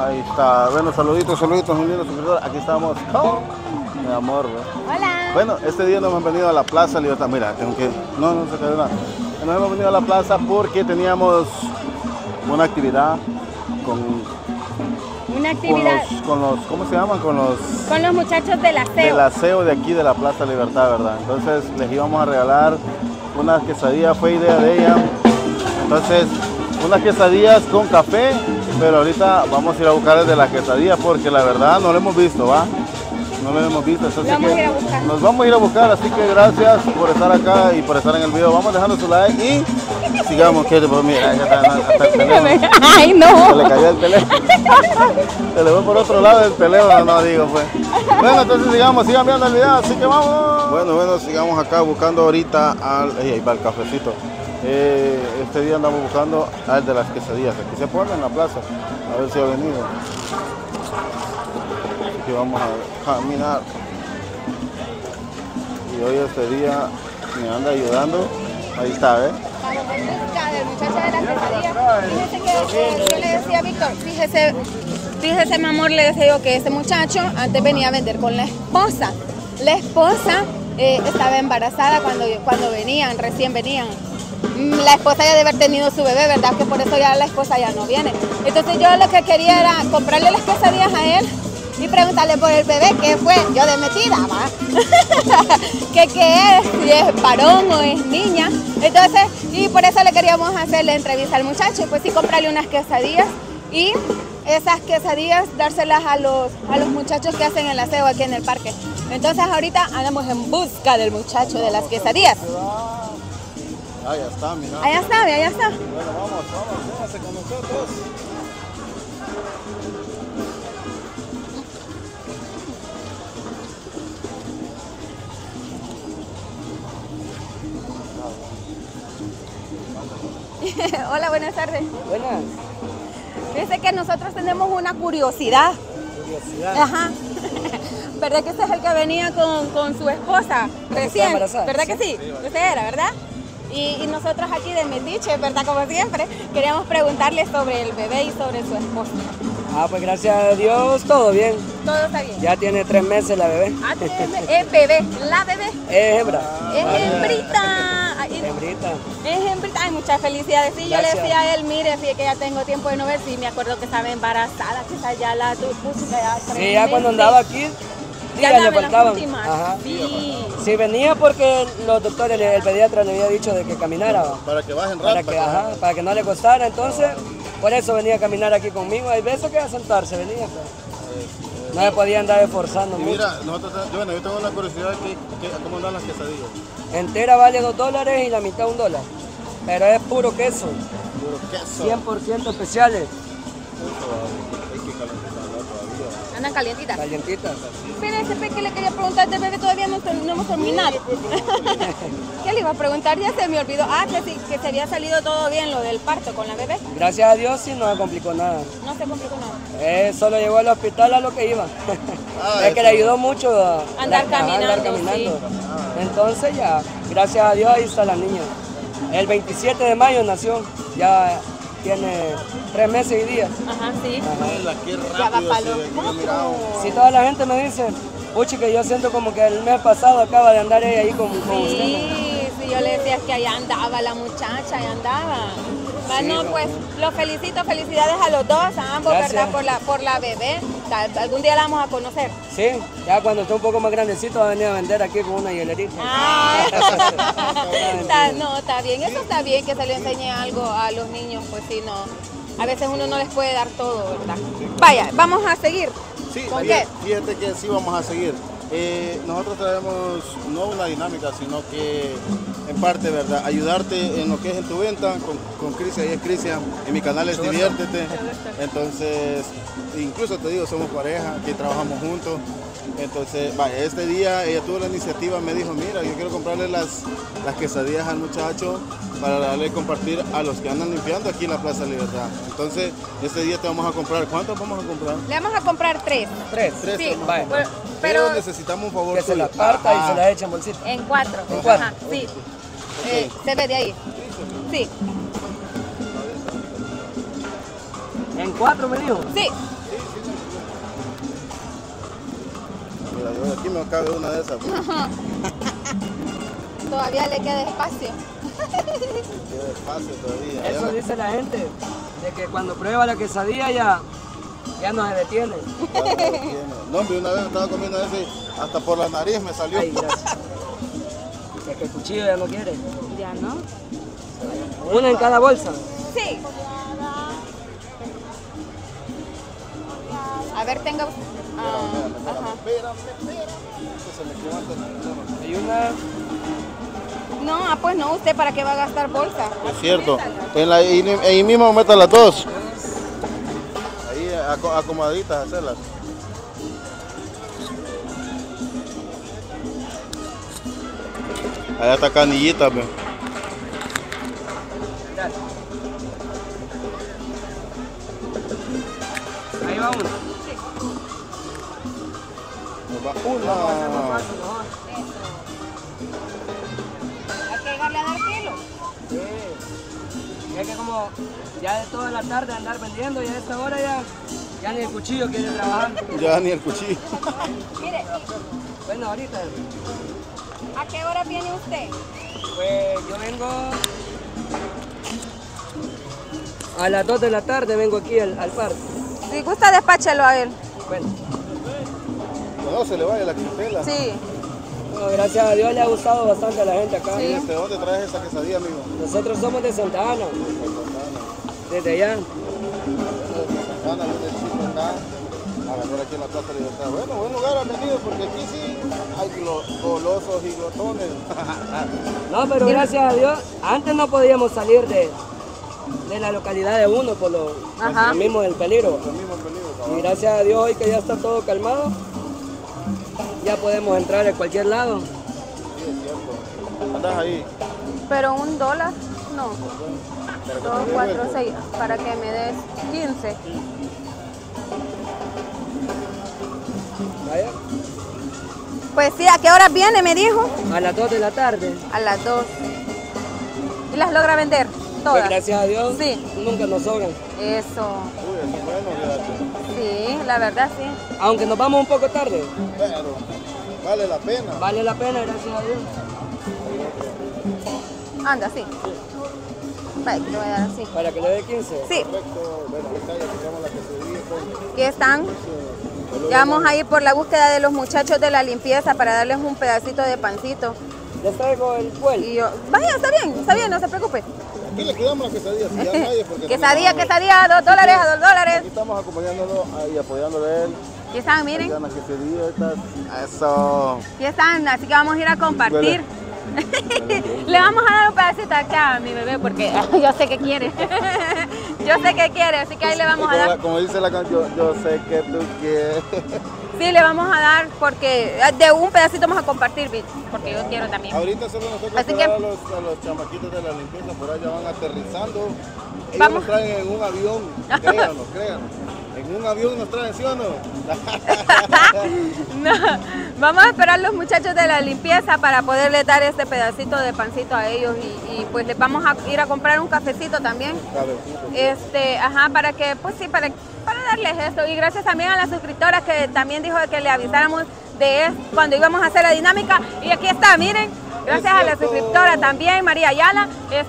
Ahí está. Bueno, saluditos, saluditos, mi lindo suscriptor. Aquí estamos con mi amor, ¿no? Hola. Bueno, este día nos hemos venido a la Plaza Libertad. Mira, tengo que... No se cayó nada. Nos hemos venido a la plaza porque teníamos una actividad con... Una actividad Con los ¿cómo se llaman? Con los muchachos del aseo. del aseo de aquí de la Plaza Libertad, ¿verdad? Entonces les íbamos a regalar unas quesadillas, fue idea de ella. Entonces, unas quesadillas con café, pero ahorita vamos a ir a buscar el de las quesadillas porque la verdad no lo hemos visto, ¿va? No lo hemos visto, entonces vamos a ir a buscar. nos vamos a ir a buscar, así que gracias por estar acá y por estar en el video. Vamos dejando su like y sigamos, que pues mira, ya está hasta el teléfono. Ay, no. Se le cayó el teléfono. Se le fue por otro lado del teléfono, no digo pues. Bueno, entonces sigamos, sigan viendo el video, así que vamos. Bueno, sigamos acá buscando ahorita al... ahí va el cafecito. Este día andamos buscando al de las quesadillas. Aquí se pone en la plaza, a ver si ha venido. Así que vamos a caminar. Y hoy este día me anda ayudando. Ahí está, ¿eh? Estamos en busca del muchacho de las quesadillas. Fíjese que yo le decía a Víctor, fíjese mi amor, le decía yo que ese muchacho antes venía a vender con la esposa. La esposa estaba embarazada cuando venían, recién venían. La esposa ya debe haber tenido su bebé, ¿verdad? Que por eso ya la esposa ya no viene. Entonces yo lo que quería era comprarle las quesadillas a él y preguntarle por el bebé, ¿qué fue? Yo de metida, ¿va? ¿Qué es? Si es varón o es niña. Entonces, y por eso le queríamos hacer la entrevista al muchacho. Pues sí, comprarle unas quesadillas y esas quesadillas dárselas a los muchachos que hacen el aseo aquí en el parque. Entonces ahorita andamos en busca del muchacho de las quesadillas. Ahí está, mira. Allá está, allá está. Bueno, vamos, véngase con nosotros. Hola, buenas tardes. Buenas. Fíjese que nosotros tenemos una curiosidad. Curiosidad. Ajá. ¿Verdad que este es el que venía con su esposa recién? ¿Verdad que sí? Usted era, ¿verdad? Y nosotros aquí de Metiche, ¿verdad? Como siempre, queríamos preguntarle sobre el bebé y sobre su esposa. Ah, pues gracias a Dios, todo bien. ¿Todo está bien? Ya tiene 3 meses la bebé. Ah, es bebé, la bebé. Es hembra. Es hembrita. Hembrita. Es hembrita. Ay, muchas felicidades. Sí, Gracias. yo le decía a él, mire, fíjate que ya tengo tiempo de no ver, sí, me acuerdo que estaba embarazada, quizás ya la puso ya 3 Sí, ya cuando meses. andaba aquí, Ya días le andaba en las faltaban. últimas. Ajá. Sí. Sí, venía porque los doctores, el pediatra le había dicho de que caminara. ¿va? Para que bajen rápido. Para que no le costara, entonces, por eso venía a caminar aquí conmigo. Hay veces que a sentarse venía, pues. No me podía andar esforzando Y mucho. mira, yo tengo la curiosidad de cómo andan las quesadillas. Entera vale $2 y la mitad $1. Pero es puro queso, Puro queso. 100% especiales, Hay que calentarla todavía. Andan calientitas. calientitas. Fíjese que le quería preguntar del bebé, todavía no hemos terminado. ¿Qué le iba a preguntar? Ya se me olvidó. Ah, que se había salido todo bien lo del parto con la bebé. Gracias a Dios sí no se complicó nada. No se complicó nada. Solo llegó al hospital a lo que iba. Es que eso. le ayudó mucho a Andar caminando, sí. Entonces ya, gracias a Dios ahí está la niña. El 27 de mayo nació, ya tiene 3 meses y días. Ajá, sí. Mira, qué Ya va rápido para se los ve, que yo he mirado. Si toda la gente me dice, puchi, que yo siento como que el mes pasado acaba de andar ella ahí con usted. Sí, yo le decía que allá andaba la muchacha, allá andaba. Bueno, pues los felicito, felicidades a los dos, a ambos, Gracias. ¿verdad? Por la bebé. Algún día la vamos a conocer. Sí, ya cuando esté un poco más grandecito va a venir a vender aquí con una hielerita. Ah, no, está bien, eso está bien que se le enseñe algo a los niños, pues sí, no. A veces uno no les puede dar todo, ¿verdad? Vaya, vamos a seguir. Sí, ¿Con qué? fíjate que sí vamos a seguir. Nosotros traemos no una dinámica, sino que en parte, ¿verdad? Ayudarte en lo que es en tu venta con Crisia, y es Crisia, en mi canal es Diviértete. Entonces, incluso te digo, somos pareja, que trabajamos juntos. Entonces, vaya, este día ella tuvo la iniciativa, me dijo, mira, yo quiero comprarle las quesadillas al muchacho para darle a compartir a los que andan limpiando aquí en la Plaza Libertad. Entonces, este día te vamos a comprar, ¿cuántos vamos a comprar? Le vamos a comprar 3. 3. Tres Sí, vamos a vaya. comprar. pero Pero necesitamos un favor Que se la tuyo. parta y Ajá. se la echa en bolsita. en 4. En 4. Ajá, sí. Se ve de ahí. Sí, En 4 me dijo. sí. Aquí me cabe una de esas. Todavía le queda espacio. Queda espacio todavía. Eso dice la gente, de que cuando prueba la quesadilla ya no se detiene. Ya no lo tiene. No, hombre, una vez estaba comiendo ese, hasta por la nariz me salió. Ay, gracias. Es que el cuchillo ya no quiere. Ya, ¿no? Una en cada bolsa. Sí. A ver, tenga... ajá. Espérame. Que se me levanta. Hay una... No, pues no, ¿usted para qué va a gastar bolsa? Es cierto. Ahí mismo meta las dos. Ahí acomodaditas, hacerlas. Allá está canillita, ve. Dale. Ahí va uno. Nos va una. Hay que llegarle a dar kilo. Sí. Es que como ya de toda la tarde andar vendiendo y a esta hora ya ni el cuchillo quiere trabajar. Ya ni el cuchillo. Mire, Bueno, ahorita, ¿a qué hora viene usted? pues yo vengo a las 2 de la tarde, vengo aquí al parque. Si gusta, despáchelo a él. Bueno, No se le vaya la clientela. Sí. bueno, gracias a Dios le ha gustado bastante a la gente acá. Sí. ¿De dónde traes esa quesadilla, amigo? Nosotros somos de Santa Ana, desde allá. Ana, viene el chico acá, a ganar aquí en la Plaza Libertad. Bueno, buen lugar han venido porque aquí sí hay golosos y glotones. No, pero gracias a Dios, antes no podíamos salir de la localidad de uno por lo Ajá. mismo del peligro. Lo mismo peligro, cabrón. Y gracias a Dios hoy que ya está todo calmado, ya podemos entrar en cualquier lado. Sí, es cierto. Andas ahí. Pero $1, no. Pero 2, 4, 6, para que me des 15. Vaya, Pues sí, ¿a qué hora viene? Me dijo. a las 2 de la tarde. A las 2. ¿Y las logra vender? Pues Todas. gracias a Dios, Sí. nunca nos sobran. Eso. Uy, eso es bueno, fíjate. Sí, la verdad sí. Aunque nos vamos un poco tarde, Pero vale la pena. vale la pena, gracias a Dios. Anda, sí. Vale, que lo voy a dar así. Para que le dé 15. Sí, Perfecto. Bueno, ahí está, ya tiramos la quesadilla con aquí están. Ya vamos a ir por la búsqueda de los muchachos de la limpieza para darles un pedacito de pancito. Les traigo el fuel. Y yo, vaya, está bien, no se preocupe. Aquí le quedamos la quesadilla, si ya nadie, porque Quesadilla, quesadilla, $2, a $2. aquí estamos acompañándolo y apoyándole a él. Aquí están, miren. Ya la quesadilla, estas. Eso. Aquí están, así que vamos a ir a compartir. Le vamos a dar un pedacito acá a mi bebé porque yo sé que quiere. Yo sé que quiere, así que ahí le vamos a dar. Como dice la canción, yo sé que tú quieres. Sí, le vamos a dar porque de un pedacito vamos a compartir, porque yo quiero también. Ahorita solo nosotros Así esperar que- a los chamaquitos de la limpieza, por allá van aterrizando. Ellos Vamos. nos traen en un avión, créanos. En un avión nos traen, ¿sí o no? No, vamos a esperar los muchachos de la limpieza para poderles dar este pedacito de pancito a ellos y pues les vamos a ir a comprar un cafecito también. Cabecito. Ajá, para que, pues sí, para darles esto. Y gracias también a la suscriptora que también dijo que le avisáramos de cuando íbamos a hacer la dinámica. Y aquí está, miren, gracias a la suscriptora también, María Ayala,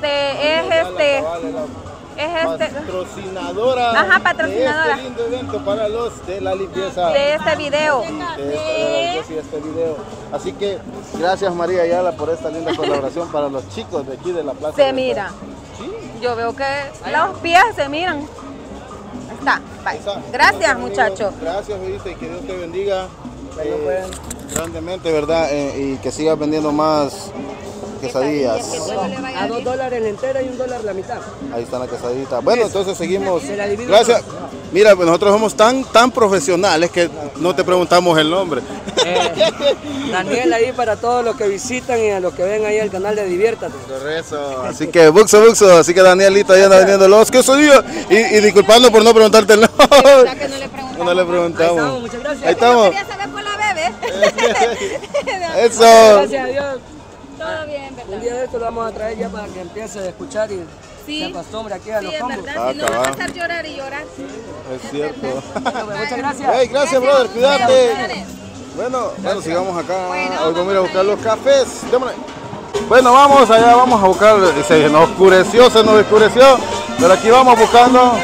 Patrocinadora. Ajá, patrocinadora. De este lindo evento para los de la limpieza. de este video. De este video. Así que gracias María Ayala por esta linda colaboración para los chicos de aquí de la plaza. Se mira. Sí. Yo veo que los pies se miran. Ahí está, bye. Está. Gracias, Amigo, muchachos. Gracias, ¿viste? Y que Dios te bendiga Bueno, pues. grandemente, ¿verdad? Y que sigas vendiendo más quesadillas. Que todo le vaya A bien. $2 la entera y $1 la mitad. Ahí están las quesaditas. Bueno, entonces seguimos. Se la divido. Gracias. Mira, pues nosotros somos tan profesionales que no te preguntamos el nombre. Daniel ahí para todos los que visitan y a los que ven ahí el canal de Diviértate. Por eso. Así que buxo. Así que Danielito ahí anda vendiendo los quesadillas. Y disculpando por no preguntarte el nombre. ¿Verdad que no le preguntamos? No le Ahí preguntamos. estamos, muchas gracias. Ahí estamos. Quería saber por la bebé. Eso. Gracias a Dios. Todo bien, Un ¿verdad? día de esto lo vamos a traer ya para que empiece a escuchar y Sí. se acostumbre aquí a Sí, los es combos. verdad. Si no va a cabal. pasar llorar y llorar. Es cierto. Bueno, pues, muchas gracias. Hey, gracias, brother. Cuídate. Bendiciones. Bueno, sigamos acá. Hoy vamos a ir a buscar los cafés. Démosle. Bueno, vamos allá, vamos a buscar. Se nos oscureció, pero aquí vamos buscando.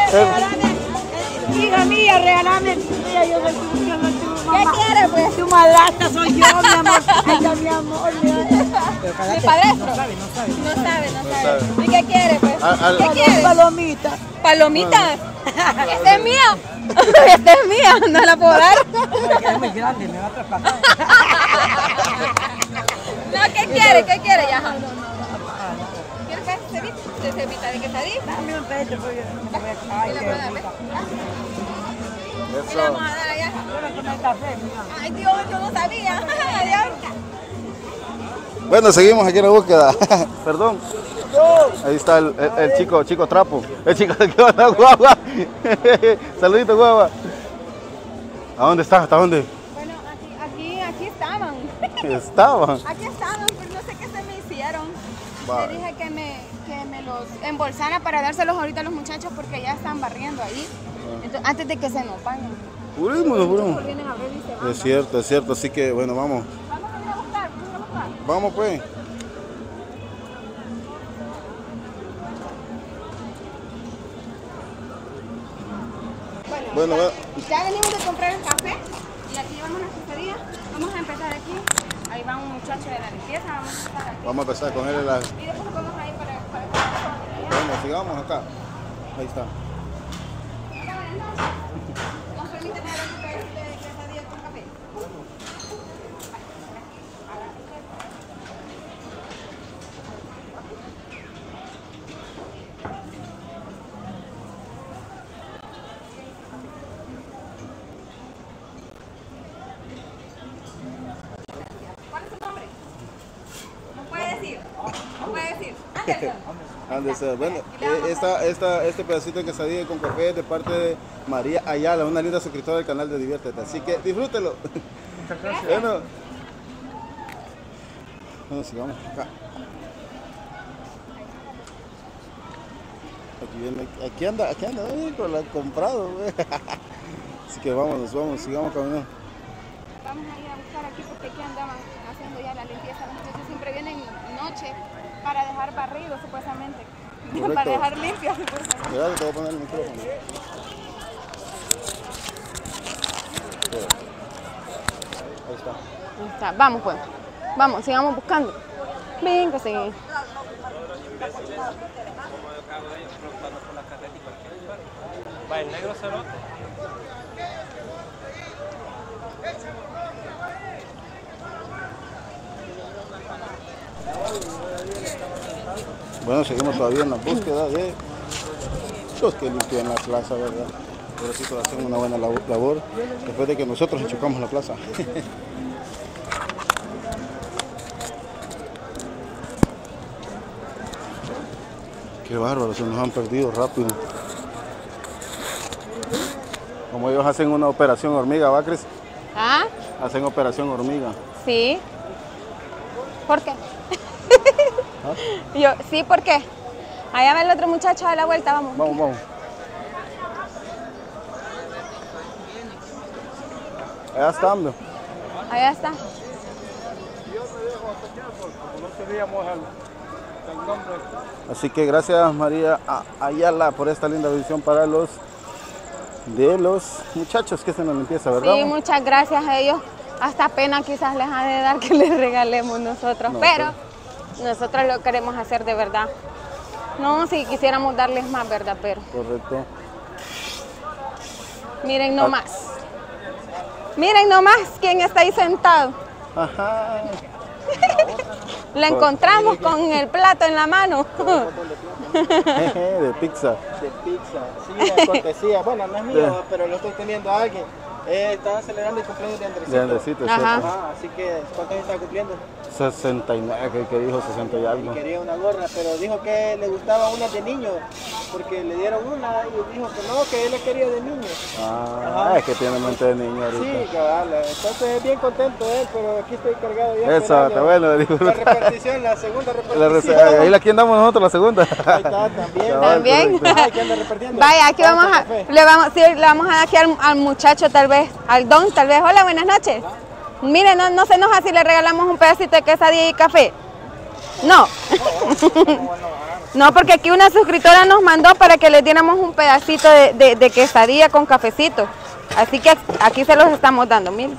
Hija mía, regálame. Mira, yo soy tu mamá. ¿Qué quieres, pues? Tu madrastra soy yo, mi amor. Ay, mi amor. ¿Mi padrastro? No sabe. ¿Y qué quieres, pues? ¿Qué quieres? Palomita. ¿Palomita? Esta es mía. Esta es mía, no la puedo dar. Es muy grande, me va a traspasar. No, ¿qué quiere? ¿Qué quiere, Yaja? ¿Quieres cebita de quesadilla? Dame un pecho, porque ay, qué rica. ¿Qué le vamos a dar a Yaja? Quiero comer café, mira. Ay, Dios, yo no sabía. Adiós. Bueno, seguimos aquí en la búsqueda. Perdón. Ahí está el chico trapo. El chico que va a la guagua. Saludito, guagua. ¿A dónde estás? ¿Hasta dónde? Bueno, aquí estaban. Estaban. Aquí estaban, pero no sé qué se me hicieron. Vale. Le dije que me los embolsara para dárselos ahorita a los muchachos porque ya están barriendo ahí. Entonces, antes de que se nos vayan. Purísimo. Vienen a ver y se van. Es cierto. Así que, bueno, vamos. Vamos a ir a buscar. Vamos, pues. Bueno, ya venimos de comprar el café y aquí llevamos las quesadillas. Vamos a empezar aquí. Ahí va un muchacho de la limpieza. Vamos a empezar aquí. vamos a empezar a cogerle las... Y después nos vamos a ir para Bueno, sigamos acá. Ahí está. ¿Nos permite pagar un pedacito de quesadilla con café? ¿Cuál es su nombre? ¿No puede decir? Anderson. Bueno, este pedacito de quesadilla con café es de parte de María Ayala, una linda suscriptora del canal de Diviértete. Así que disfrútelo. Muchas gracias. Bueno, sigamos acá. Aquí anda, con la comprado. Así que vámonos, sigamos caminando. Vamos a ir a buscar aquí porque aquí andaban haciendo ya la limpieza. Los muchachos siempre vienen noche para dejar barrido, supuestamente. Correcto. Para dejar limpio, supuestamente. Cuidado, te voy a poner el micrófono. Ahí está. Vamos pues. Vamos, sigamos buscando. Venga, sí. Va el negro cerote. Bueno, seguimos todavía en la búsqueda de los que limpian la plaza, ¿verdad? Por eso hacen una buena labor después de que nosotros enchucamos la plaza. Qué bárbaro, se nos han perdido rápido. Como ellos hacen una operación hormiga, ¿va, Cris? ¿Ah? Hacen operación hormiga. Sí. ¿Por qué? Yo, sí, ¿por qué? Allá va el otro muchacho a la vuelta, vamos. Vamos. Allá está, hombre. Allá está. Así que gracias María Ayala por esta linda visión para los muchachos que hacen la limpieza, ¿verdad? Sí, muchas gracias a ellos. Hasta pena quizás les ha de dar que les regalemos nosotros, No, pero nosotros lo queremos hacer de verdad. No, si quisiéramos darles más, ¿verdad? Pero Correcto. miren nomás. Miren nomás quién está ahí sentado. Ajá. Lo encontramos con el plato en la mano. De pizza. De pizza, sí, de cortesía. Bueno, no es mío, pero lo estoy teniendo a alguien. Estaba celebrando el cumpleaños de Andresito. De Andresito, Ajá. ¿cierto? Ajá, así que, ¿cuántos años está cumpliendo? 69, que dijo 60 y algo. Quería una gorra, pero dijo que le gustaba una de niño, porque le dieron una y dijo que no, que él la quería de niño. Ah, es que tiene mente de niño ahorita. Sí, cabal, entonces es bien contento él, pero aquí estoy cargado ya. Eso, está bueno. La repartición, la segunda repartición. Ahí aquí andamos nosotros, la segunda. Ahí está, también. También. Ay, ¿qué anda repartiendo? Vaya, aquí le vamos a dar aquí al muchacho tal vez, al don tal vez. Hola, buenas noches. Mire, no se enoja si le regalamos un pedacito de quesadilla y café. No. No, porque aquí una suscriptora nos mandó para que le diéramos un pedacito de quesadilla con cafecito. Así que aquí se los estamos dando, miren.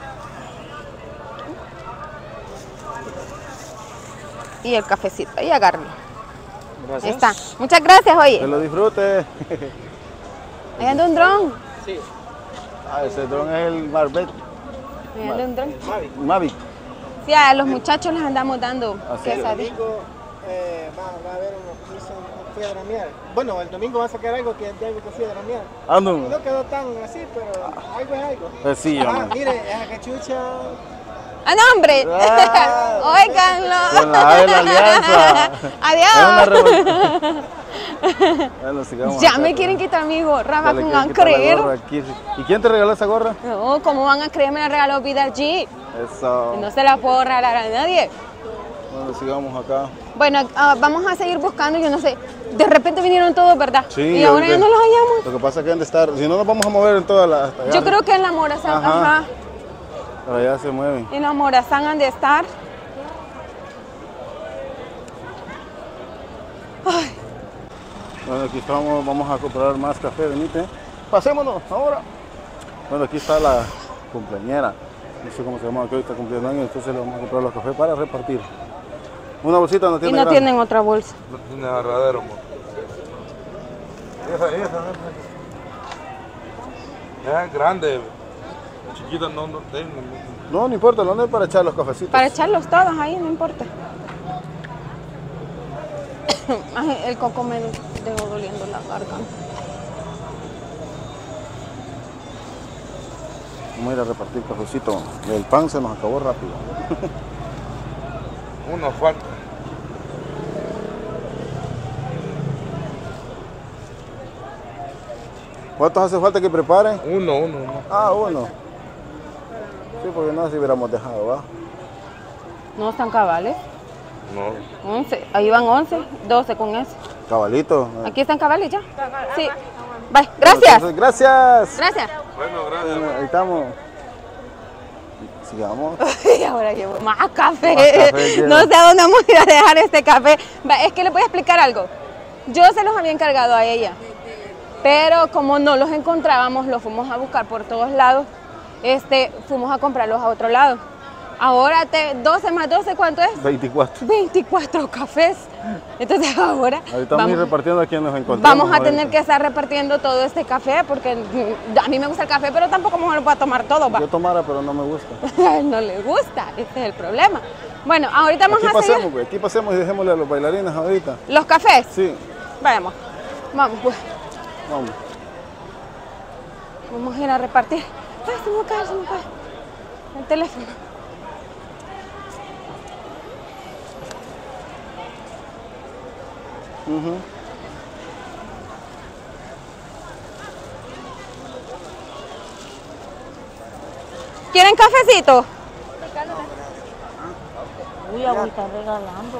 Y el cafecito, ahí agárralo. Gracias. Ahí está. Muchas gracias, oye. Que lo disfrute. Ahí anda un dron. Sí. Ah, ese dron es el Marbet. Ahí anda un dron. Mavic. Sí, a los muchachos les andamos dando Así es. El quesadilla. domingo va a haber un fui a dramear. Bueno, el domingo va a sacar algo que de algo que fui a dramear. Ah, no. No quedó tan así, pero algo es algo. Pues sí, hombre. Mire, esa cachucha. ¡Ah, no, hombre! Ah. ¡Óiganlo! Con la A de la alianza. ¡Adiós! Bueno, sigamos Ya acá, me ¿no? quieren quitar mi gorra, Ya ¿va le cómo quieren van a quitar la creer? gorra aquí. ¿Y quién te regaló esa gorra? No, ¿cómo van a creer? Me la regaló Vida G. Eso. No se la puedo regalar a nadie. Bueno, sigamos acá. Bueno, vamos a seguir buscando, yo no sé. De repente vinieron todos, ¿verdad? Sí. Y ahora ya ahorita- no los hallamos. Lo que pasa es que han de estar, si no nos vamos a mover en toda la... hasta allá. Yo creo que en la Morazán, Ajá. ajá. Pero allá se mueven. En la Morazán han de estar. Ay, Bueno, aquí estamos, vamos a comprar más café, venite. Pasémonos ahora. Bueno, aquí está la cumpleañera. No sé cómo se llama, que hoy está cumpliendo años, entonces le vamos a comprar los cafés para repartir. Una bolsita no y tiene no grande. tienen otra bolsa. No tiene agarradero, amor. Es grande. Chiquita no tengo. No, no importa, no es para echar los cafecitos. Para echarlos todos ahí, no importa. Ay, el coco me dejó doliendo la garganta. Vamos a ir a repartir cafecito. El pan se nos acabó rápido. Uno falta. ¿Cuántos hace falta que preparen? Uno. Ah, uno. Sí, porque no, si hubiéramos dejado, ¿va? No están cabales. No. 11. Ahí van 11, 12 con eso. Cabalito. Aquí están cabales ya. Sí. Bye. Gracias. Entonces, gracias. Gracias. Bueno, gracias. Ahí estamos. Sigamos. Y ahora llevo más café. Más café llevo. No sé a dónde vamos a ir a dejar este café. Va, es que les voy a explicar algo. Yo se los había encargado a ella. Pero como no los encontrábamos, los fuimos a buscar por todos lados. Fuimos a comprarlos a otro lado. Ahora 12 más 12, ¿cuánto es? 24. 24 cafés. Entonces ahora Ahorita vamos a ir repartiendo a quien nos encontramos. vamos a tener ahorita. que estar repartiendo todo este café porque a mí me gusta el café, pero tampoco me lo voy a tomar todo. Va. Yo tomara, pero no me gusta. A él no le gusta, este es el problema. Bueno, ahorita vamos Aquí a seguir pasemos, güey. Aquí pasemos y dejémosle a los bailarines ahorita. los cafés. Sí, Vamos, vamos, pues. vamos. Vamos a ir a repartir. Ay, se me cae. El teléfono. Ujú. ¿Quieren cafecito? Uy, agüita regalando.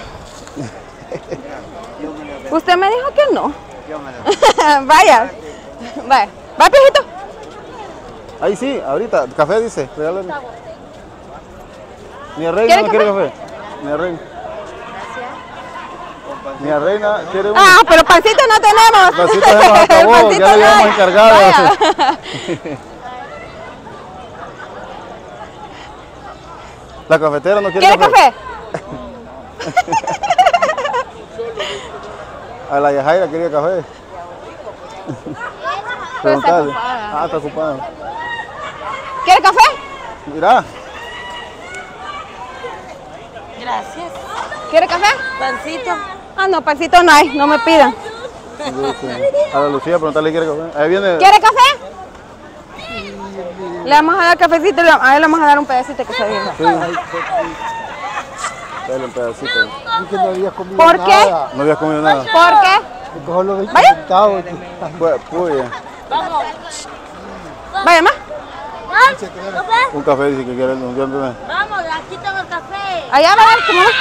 Usted me dijo que no. Vaya. Vaya. ¿Va, pijito? Ahí sí, ahorita. Café dice, regálame. Mi reina ¿Quiere no quiere café. Mi reina. Mi reina quiere uno. Ah, pero pancito no tenemos. Pancito se nos acabó, Pancito ya le no habíamos hay. encargado. Vaya. La cafetera no quiere ¿Quiere café? A la Yajaira quería café. Preguntale. ocupada. Ah, está ocupada. ¿Quiere café? Mira, Gracias. ¿Quiere café? Pancito. Ah, no, pancito no hay, no me pidan. a la Lucía preguntarle si quiere café. Ahí viene. ¿Quiere café? Le vamos a dar cafecito, a él le vamos a dar un pedacito que se diga. Sí. Dale un pedacito. Es que no había comido ¿Por qué? nada. No habías comido nada. ¿Por qué? Me cojo los 20 Vaya. centavos. Puya. Vaya más. Un café dice que quiere. ¿No quiere? Vamos, aquí tengo el café. Allá va a ver cómo va.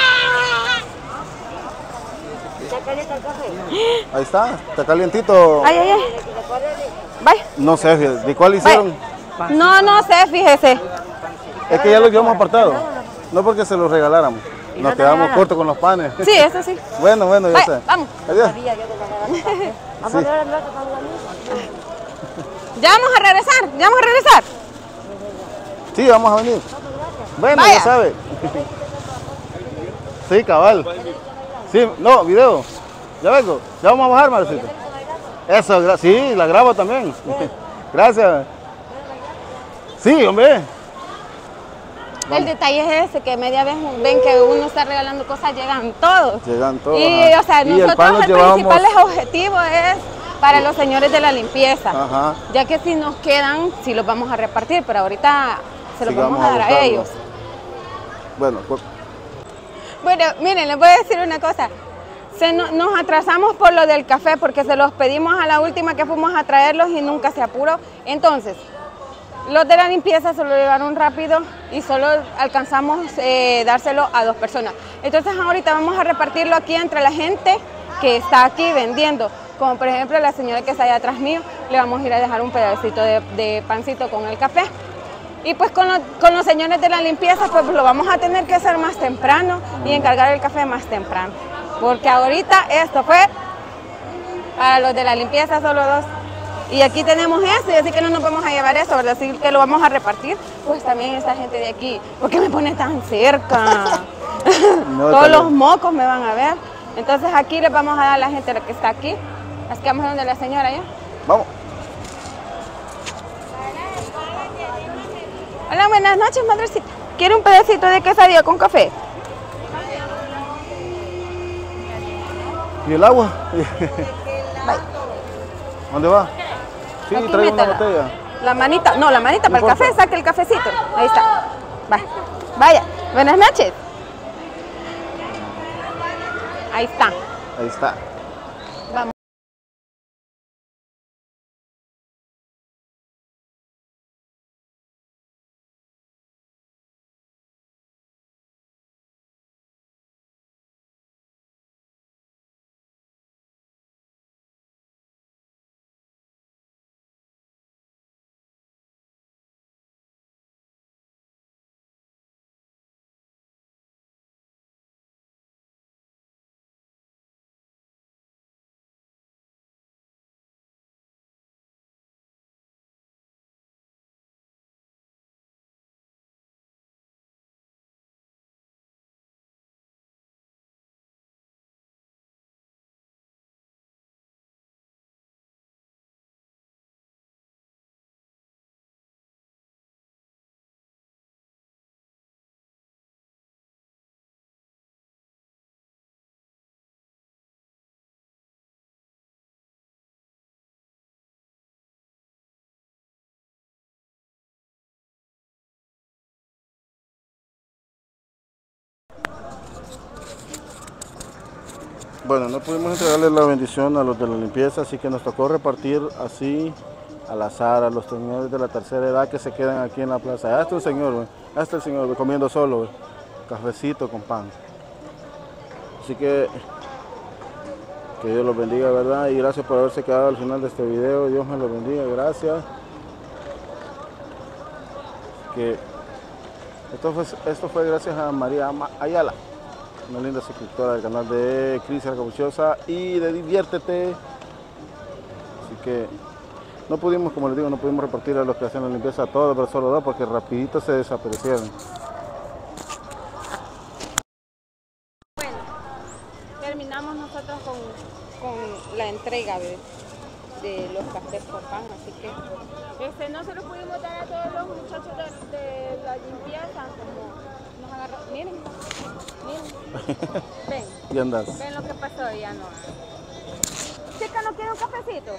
¿Ya calienta el café? Ahí está. Está calientito. Ay, ay, ay. Vaya. No sé, fíjate. ¿De cuál hicieron? No sé, fíjese. Es que ya lo llevamos apartado. No porque se los regaláramos. Nos quedamos cortos con los panes. Sí, eso sí. Bueno, ya Vaya, sé. vamos. Adiós. Vamos a ver el rato con la Ya vamos a regresar, ya vamos a regresar. Sí, vamos a venir. Bueno, Vaya. ya sabe. Sí, cabal. Sí, no, video. Ya vengo. Ya vamos a bajar, Marcito. Eso, sí, la grabo también. Gracias. Sí, hombre. El detalle es ese, que media vez ven que uno está regalando cosas, llegan todos. Llegan todos. Y, ajá. o sea, Y el pan nosotros lo el llevábamos- principal objetivo es para los señores de la limpieza. Ajá. Ya que si nos quedan, sí los vamos a repartir, pero ahorita se los Sí, vamos vamos a dar a buscarlo. ellos. Bueno, pues, Bueno, miren, les voy a decir una cosa. Nos atrasamos por lo del café porque se los pedimos a la última que fuimos a traerlos y nunca se apuró. Entonces, los de la limpieza se lo llevaron rápido y solo alcanzamos dárselo a 2 personas. Entonces ahorita vamos a repartirlo aquí entre la gente que está aquí vendiendo. Como por ejemplo la señora que está allá atrás mío, le vamos a ir a dejar un pedacito de pancito con el café. Y pues con los señores de la limpieza pues lo vamos a tener que hacer más temprano y encargar el café más temprano. Porque ahorita esto fue para los de la limpieza solo 2. Y aquí tenemos eso, y así que no nos vamos a llevar eso, ¿verdad? Así que lo vamos a repartir. Pues también esta gente de aquí, ¿por qué me pone tan cerca? No, Todos tal los vez. mocos me van a ver. Entonces aquí les vamos a dar a la gente que está aquí. Así que vamos a donde la señora ya. vamos. Hola, buenas noches, madrecita. ¿Quiere un pedacito de quesadilla con café? ¿Y el agua? Vaya. ¿Dónde va? Sí, Aquí trae una métela. botella. La manita, no, la manita No para el café, importa. saque el cafecito. Ahí está. Vaya. Vaya. Buenas noches. Ahí está. Ahí está. Vamos. Bueno, no pudimos entregarle la bendición a los de la limpieza, así que nos tocó repartir así al azar a los señores de la tercera edad que se quedan aquí en la plaza. Hasta el señor, güey. Hasta el señor, güey, comiendo solo, güey. Cafecito con pan. Así que Dios los bendiga, ¿verdad? Y gracias por haberse quedado al final de este video. Dios me los bendiga, gracias. Que esto fue gracias a María Ayala, una linda suscriptora del canal de Cristian Capuchosa y de Diviértete. Así que no pudimos, como les digo, no pudimos repartir a los que hacían la limpieza a todos, pero solo 2 porque rapidito se desaparecieron. Bueno, terminamos nosotros con la entrega de los cafés por pan, así que no se los pudimos dar a todos los muchachos de la limpieza, como nos agarró. Miren, ven, Y andas. ven lo que pasó, ya no. Chica, ¿no quiere un cafecito?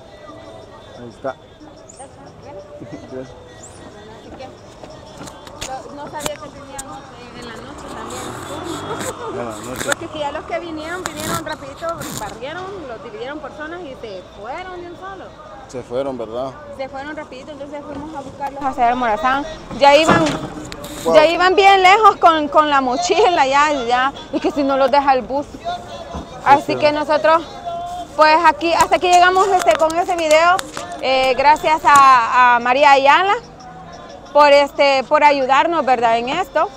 Ahí está. Ven. Bien. Así que no sabía que tenían en la noche también. En la noche. Porque si ya los que vinieron rapidito, barrieron, los dividieron por zonas y se fueron de un solo. Se fueron, ¿verdad? Se fueron rapidito, entonces fuimos a buscarlos hacia el Morazán. Ya iban bien lejos con la mochila ya, y que si no los deja el bus. Así que nosotros, pues aquí, hasta aquí llegamos con ese video. Gracias a María Ayala por ayudarnos, ¿verdad? En esto.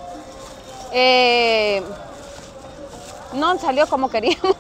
No salió como queríamos.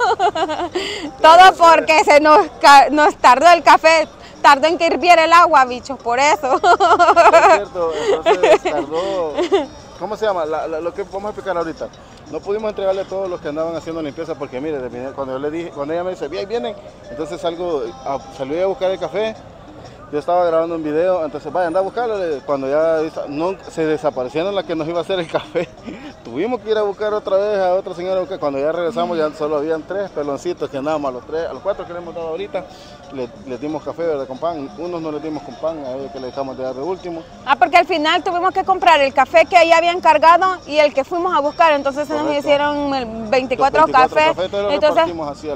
Todo porque se nos tardó el café. Tardó en que hirviera el agua, bichos, por eso. Es cierto, entonces tardó. ¿Cómo se llama? Lo que vamos a explicar ahorita. No pudimos entregarle a todos los que andaban haciendo limpieza porque mire, cuando ella me dice, bien, vienen, entonces salí a buscar el café. Yo estaba grabando un video, entonces vaya, anda a buscarlo. Cuando ya se desaparecieron las que nos iba a hacer el café, tuvimos que ir a buscar otra vez a otra señora. Cuando ya regresamos ya solo habían 3 peloncitos que andábamos a los 4 que le hemos dado ahorita, les dimos café, ¿verdad? Con pan. Unos no les dimos con pan, a ellos que le dejamos de dar de último. Porque al final tuvimos que comprar el café que ya habían cargado y el que fuimos a buscar, entonces se nos hicieron 24 cafés. Entonces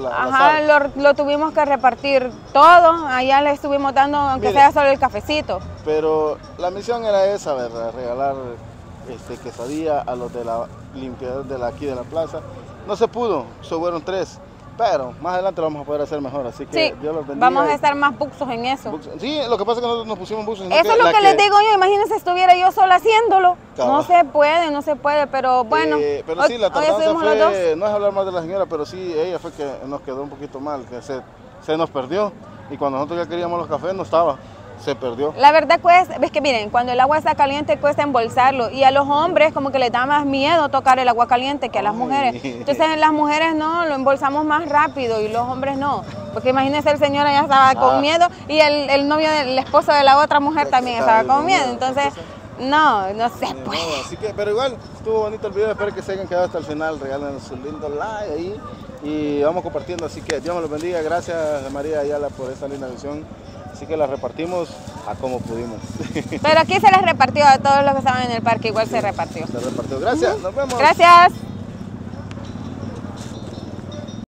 lo tuvimos que repartir todo, allá le estuvimos dando, aunque sea solo el cafecito. Pero la misión era esa, ¿verdad? Regalar quesadilla a los de la limpieza aquí de la plaza. No se pudo, fueron 3. Pero más adelante lo vamos a poder hacer mejor, así que sí, Dios los bendiga. Vamos a estar más buxos en eso. Sí, lo que pasa es que nosotros nos pusimos buxos. Eso es lo que les digo yo, imagínense estuviera yo sola haciéndolo. No se puede, pero bueno. Pero sí, la tardanza fue, no es hablar más de la señora, pero sí, ella fue que nos quedó un poquito mal, que se nos perdió. Y cuando nosotros ya queríamos los cafés no estaba. Se perdió. La verdad es que miren, cuando el agua está caliente cuesta embolsarlo y a los hombres como que les da más miedo tocar el agua caliente que a las mujeres. Entonces las mujeres no, lo embolsamos más rápido y los hombres no. Porque imagínense, el señor ya estaba con miedo y el novio, el esposo de la otra mujer también estaba con miedo. Entonces no se puede. Así que, pero igual estuvo bonito el video, espero que se hayan quedado hasta el final, regalen su lindo like ahí y vamos compartiendo. Así que Dios me los bendiga, gracias María Ayala por esta linda visión. Así que la repartimos a como pudimos. Pero aquí se les repartió a todos los que estaban en el parque, igual se repartió. Se repartió. Gracias, nos vemos. Gracias.